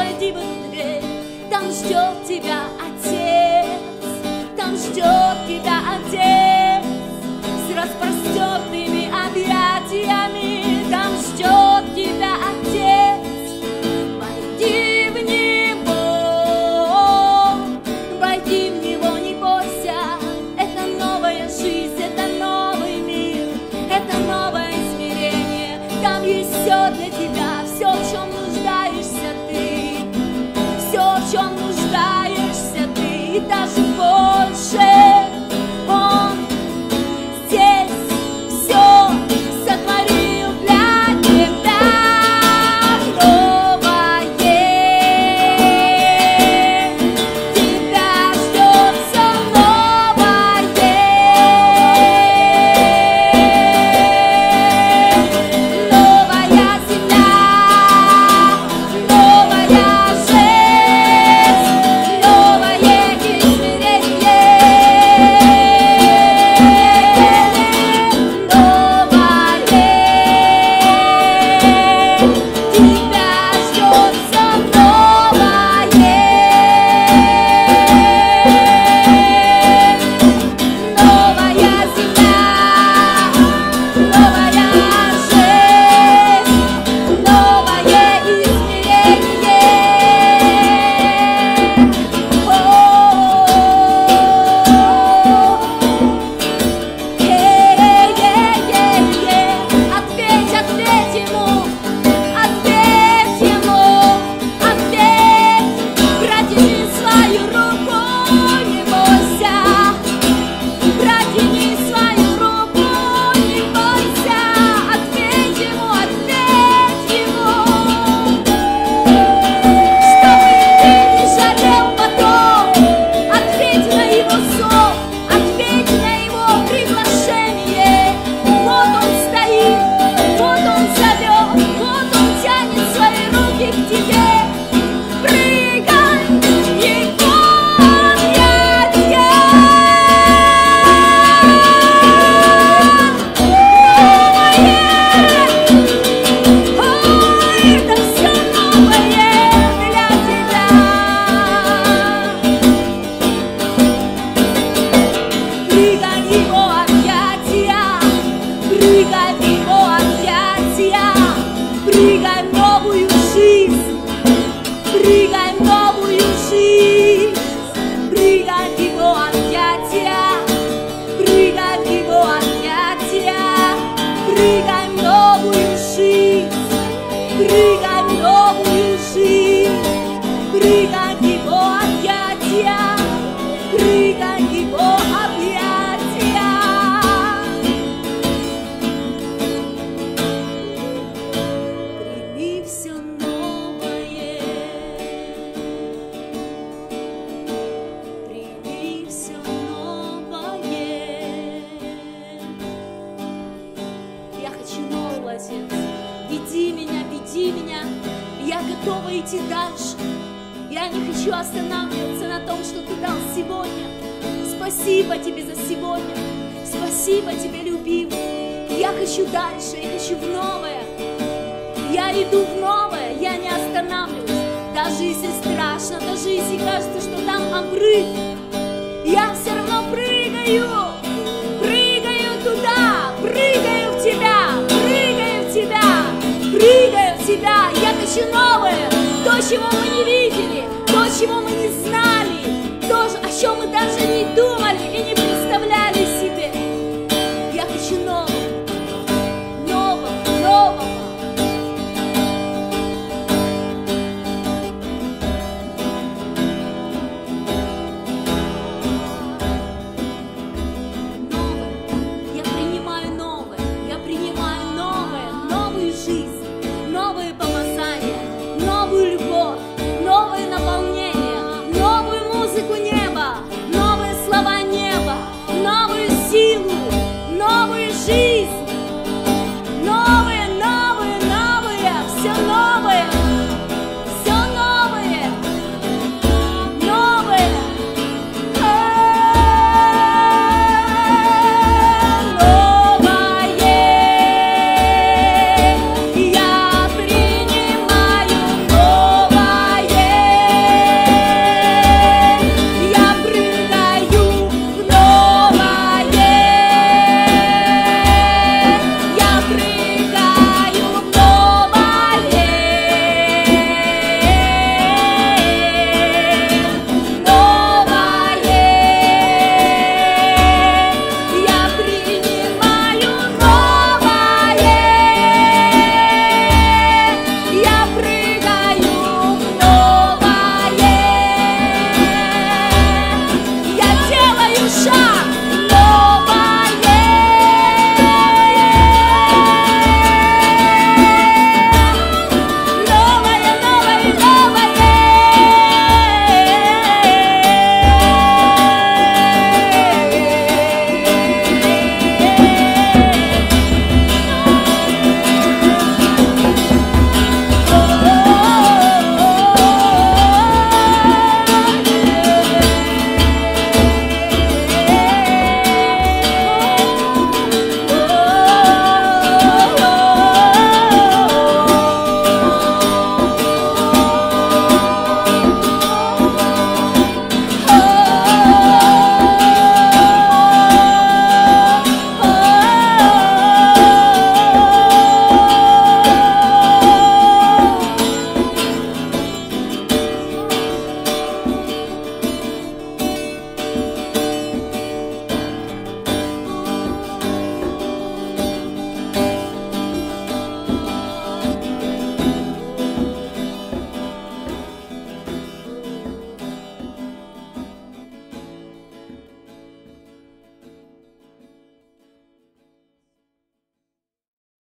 войди в эту дверь. Там ждет тебя Отец, там ждет тебя Отец с распростертыми объятиями. Там ждет тебя Отец. Войди в Него, войди в Него, не бойся. Это новая жизнь, это новый мир, это новое измерение. Там есть все для тебя, все, в чем нуждаешься ты, все, в чем нуждаешься ты, и даже больше. Он здесь все сотворил для тебя. Новое тебя ждет все новое. Новая земля, новая жизнь, новое измерение. Новое тебя ждет все новое. Новая земля, новая жизнь, новое измерение. Ответь, ответь ему, ответь ему, ответь. Протяни свою руку, не бойся. Протяни свою руку, не бойся. Ответь ему, ответь ему. Чтобы ты не жалел потом, ответь на его зов, ответь на его приглашение. Вот он стоит, вот он зовет, вот он тянет свои руки к тебе. Прыгай в его объятия. Ой, это все новое для тебя. Прыгай в его объятия, прыгай в его объятия, прыгай в новую жизнь, прыгай в новую жизнь, прыгай в его объятия, прыгай в его объятия, прыгай в новую жизнь, прыгай в новую жизнь, прыгай в его объятия, прыгай в его объятия. Прими все новое, прими все новое. Я хочу нового, Отец. Веди меня, веди меня. Я готова идти дальше. Я не хочу останавливаться на том, что Ты дал сегодня. Спасибо Тебе за сегодня. Спасибо Тебе, любимый. Я хочу дальше, я хочу в новое. Я иду в новое, я не останавливаюсь. Даже если страшно, даже если кажется, что там обрыв, я все равно прыгаю, прыгаю туда, прыгаю в Тебя, прыгаю в Тебя, прыгаю в Тебя. Я хочу новое, то, чего мы не видели, то, чего мы не знаем.